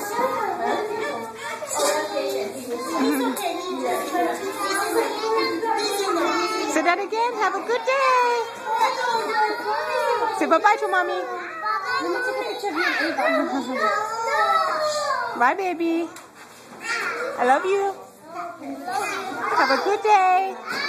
Say that again. Have a good day. Say bye-bye to mommy. Bye, baby. I love you. Have a good day.